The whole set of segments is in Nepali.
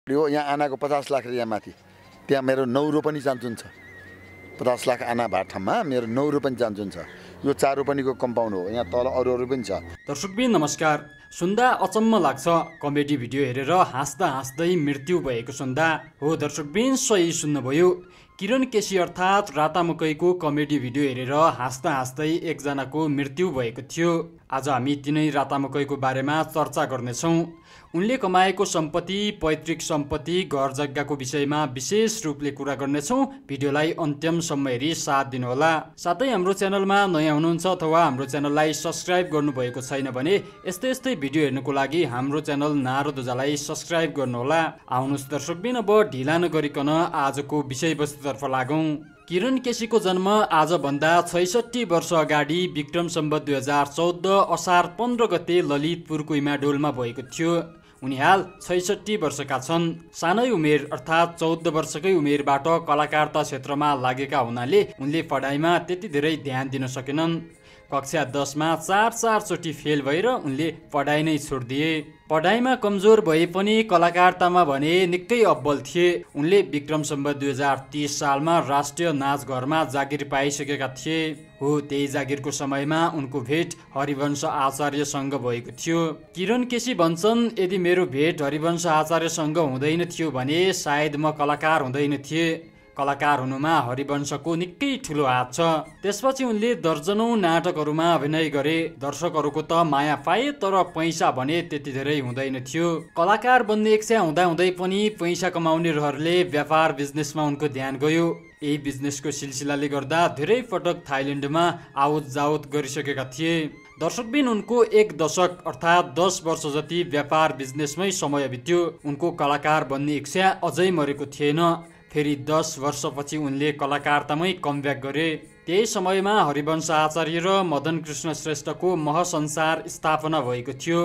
हो यहाँ आनाको 50 लाख रुपैयाँ माथि त्यहाँ मेरो 9 रोपनी चान्चुन छ 50 लाख आना भएको ठाउँमा मेरो 9 रोपनी चान्चुन छ यो 4 रोपनीको कम्पाउन्ड हो यहाँ तल अरू पनि छ। दर्शकबिन नमस्कार। सुन्दा अचम्म लाग्छ कमेडी भिडियो हेरेर हाँस्दा हाँस्दै मृत्यु भएको सुन्दा हो दर्शकबिन सही सुन्नुभयो। किरण केसी अर्थात् राता मकैको कमेडी भिडियो हेरेर हाँस्दा हाँस्दै एकजनाको मृत्यु भएको थियो। आज हामी तिनै राता मकैको बारेमा चर्चा गर्नेछौँ। उनले कमाएको सम्पत्ति, पैतृक सम्पत्ति, घर जग्गाको विषयमा विशेष रूपले कुरा गर्नेछौँ। भिडियोलाई अन्त्यमसम्म हेरी साथ दिनुहोला। साथै हाम्रो च्यानलमा नयाँ हुनुहुन्छ अथवा हाम्रो च्यानललाई सब्स्क्राइब गर्नुभएको छैन भने यस्तै यस्तै भिडियो हेर्नुको लागि हाम्रो च्यानल नारदोजालाई सब्स्क्राइब गर्नुहोला। आउनुहोस् दर्शकबिन अब ढिला नगरिकन आजको विषयवस्तुतर्फ लागौँ। किरण केसीको जन्म आजभन्दा 66 वर्ष अगाडि विक्रम सम्वत 2014 असार 15 गते ललितपुरको इमाडोलमा भएको थियो। उनी हाल 66 वर्षका छन्। सानै उमेर अर्थात् 14 वर्षकै उमेरबाट कलाकारता क्षेत्रमा लागेका हुनाले उनले पढाइमा त्यति धेरै ध्यान दिन सकेनन्। कक्षा 10 मा 4 चोटि फेल भएर उनले पढाइ नै छोडिदिए। पढाइमा कमजोर भए पनि कलाकारतामा भने निकै अब्बल थिए। उनले विक्रम सम्वत 2030 सालमा राष्ट्रिय नाचघरमा जागिर पाइसकेका थिए। हो त्यही जागिरको समयमा उनको भेट हरिवंश आचार्यसँग भएको थियो। किरण केसी भन्छन्, यदि मेरो भेट हरिवंश आचार्यसँग हुँदैन थियो भने सायद म कलाकार हुँदैन थिए। कलाकार हुनुमा हरिवंशको निकै ठुलो हात छ। त्यसपछि उनले दर्जनौं नाटकहरूमा अभिनय गरे। दर्शकहरूको त माया पाए तर पैसा भने त्यति धेरै हुँदैन थियो। कलाकार बन्ने इच्छा हुँदाहुँदै पनि पैसा कमाउने रहरले व्यापार बिजनेसमा उनको ध्यान गयो। यही बिजनेसको सिलसिलाले गर्दा धेरै पटक थाइल्यान्डमा आवत जावत गरिसकेका थिए। दर्शकबिन उनको 1 दशक अर्थात् 10 वर्ष जति व्यापार बिजनेसमै समय बित्यो। उनको कलाकार बन्ने इच्छा अझै मरेको थिएन। फेरि 10 वर्षपछि उनले कलाकारतामै कमब्याक गरे। त्यही समयमा हरिवंश आचार्य र मदन कृष्ण श्रेष्ठको महसंसार स्थापना भएको थियो।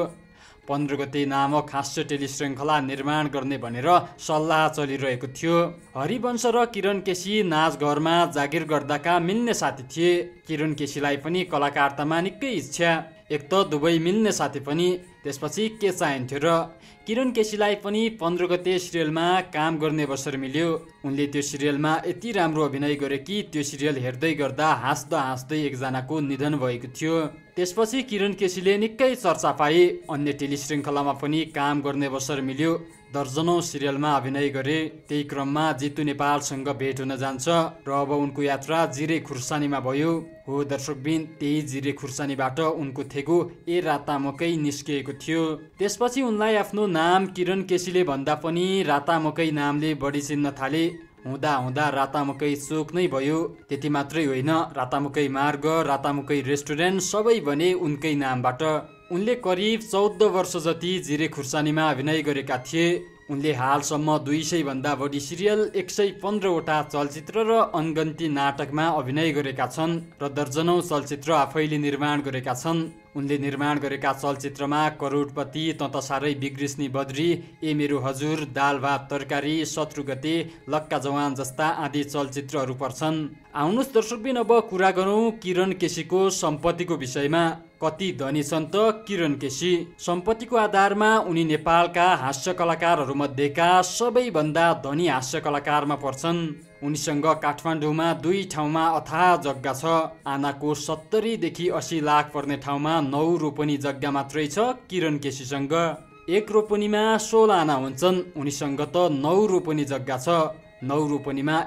15 गते नामक हास्य टेलिश्रृङ्खला निर्माण गर्ने भनेर सल्लाह चलिरहेको थियो। हरिवंश र किरण केसी नाचघरमा जागिर गर्दाका मिल्ने साथी थिए। किरण केसीलाई पनि कलाकारतामा निकै इच्छा। एक त दुवै मिल्ने साथी पनि, त्यसपछि के चाहिन्थ्यो र। किरण केसीलाई पनि 15 गते सिरियलमा काम गर्ने अवसर मिल्यो। उनले त्यो सिरियलमा यति राम्रो अभिनय गरे कि त्यो सिरियल हेर्दै गर्दा हाँस्दा हाँस्दै एकजनाको निधन भएको थियो। त्यसपछि किरण केसीले निकै चर्चा पाए। अन्य टेलिश्रृङ्खलामा पनि काम गर्ने अवसर मिल्यो। दर्जनौं सिरियलमा अभिनय गरे। त्यही क्रममा जितु नेपालसँग भेट हुन जान्छ र अब उनको यात्रा जिरे खुर्सानीमा भयो। हो दर्शकबिन त्यही जिरे खुर्सानीबाट उनको थेगो ए राता मकै निस्किएको थियो। त्यसपछि उनलाई आफ्नो नाम किरण केसीले भन्दा पनि राता मकै नामले बढी चिन्न थाले। हुँदा हुँदा राता मकै चोक नै भयो। त्यति मात्रै होइन, राता मकै मार्ग, राता मकै रेस्टुरेन्ट सबै बने उनकै नामबाट। उनले करिब 14 वर्ष जति जिरे खुर्सानीमा अभिनय गरेका थिए। उनले हालसम्म 200 भन्दा बढी सिरियल, 115 वटा चलचित्र र अनगन्ती नाटकमा अभिनय गरेका छन् र दर्जनौं चलचित्र आफैले निर्माण गरेका छन्। उनले निर्माण गरेका चलचित्रमा करोडपति, तँ त साह्रै बिग्रिस्नी बद्री, ए मेरो हजुर, दाल भात तरकारी, शत्रु गते, लक्का जवान जस्ता आदि चलचित्रहरू पर्छन्। आउनुहोस् दर्शकबिन अब कुरा गरौँ किरण केसीको सम्पत्तिको विषयमा। कति धनी छन् त किरण केसी? सम्पत्तिको आधारमा उनी नेपालका हास्य कलाकारहरू मध्येका सबैभन्दा धनी हास्य कलाकारमा पर्छन्। उनीसँग काठमाडौँमा 2 ठाउँमा अथाह जग्गा छ। आनाको 70 देखि 80 लाख पर्ने ठाउँमा 9 रोपनी जग्गा मात्रै छ किरण केसीसँग। 1 रोपनीमा 16 आना हुन्छन्। उनीसँग त 9 रोपनी जग्गा छ। 9 रोपनीमा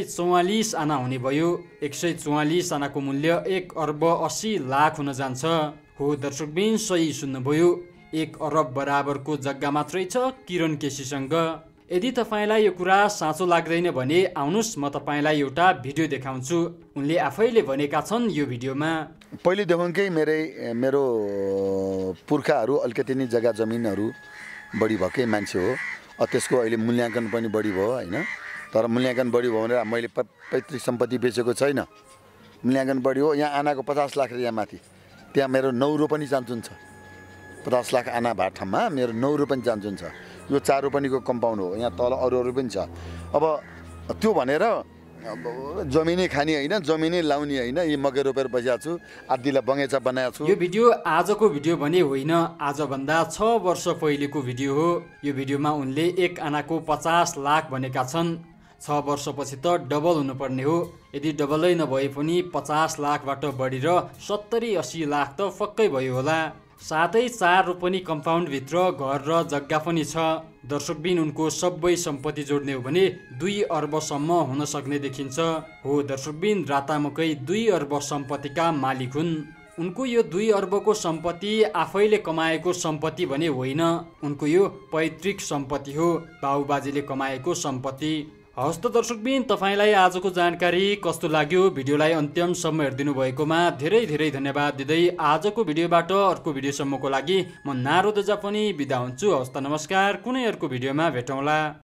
144 आना हुने भयो। 144 आनाको मूल्य 1 अर्ब 80 लाख हुन जान्छ। हो दर्शकबिन सही सुन्नुभयो। 1 अरब बराबरको जग्गा मात्रै छ किरण केसीसँग। यदि तपाईँलाई यो कुरा साँचो लाग्दैन भने आउनुहोस् म तपाईँलाई एउटा भिडियो देखाउँछु। उनले आफैले भनेका छन् यो भिडियोमा। पहिलेदेखिकै मेरो पुर्खाहरू अलिकति नै जग्गा जमिनहरू बढी भएकै मान्छे हो। त्यसको अहिले मूल्याङ्कन पनि बढी भयो होइन। तर मूल्याङ्कन बढी भयो भनेर मैले पैतृक सम्पत्ति बेचेको छैन। मूल्याङ्कन बढी हो यहाँ आनाको 50 लाख रुपैयाँ माथि त्यहाँ मेरो 9 रोपनी चान्चुन छ 50 लाख आना भएको ठाउँमा मेरो 9 रोपनी चान्चुन छ यो 4 रोपनीको कम्पाउन्ड हो यहाँ तल अरू पनि छ। अब त्यो भनेर अब जमिनै खाने होइन, जमिनै लाउने होइन, यी मकै रोपेर बसिरहेको छु, आधीलाई बगैँचा बनाएको छु। यो भिडियो आजको भिडियो भने होइन, आजभन्दा 6 वर्ष पहिलेको भिडियो हो। यो भिडियोमा उनले 1 आनाको 50 लाख भनेका छन्। 6 वर्षपछि त डबल हुनुपर्ने हो। यदि डबलै नभए पनि 50 लाखबाट बढेर 70-80 लाख त पक्कै भयो होला। साथै 4 रोपनी कम्पाउन्डभित्र घर र जग्गा पनि छ। दर्शकबिन उनको सबै सम्पत्ति जोड्ने हो भने 2 अर्बसम्म हुन सक्ने देखिन्छ। हो दर्शकबिन, रातामकै 2 अर्ब सम्पत्तिका मालिक हुन्। उनको यो 2 अर्बको सम्पत्ति आफैले कमाएको सम्पत्ति भने होइन, उनको यो पैतृक सम्पत्ति हो, बाबुबाजेले कमाएको सम्पत्ति। हवस् त दर्शकबिन, तपाईँलाई आजको जानकारी कस्तो लाग्यो? भिडियोलाई अन्त्यमसम्म हेरिदिनु भएकोमा धेरै धेरै धन्यवाद दिँदै आजको भिडियोबाट अर्को भिडियोसम्मको लागि म नारद पनि बिदा हुन्छु। हवस् त नमस्कार, कुनै अर्को भिडियोमा भेटौँला।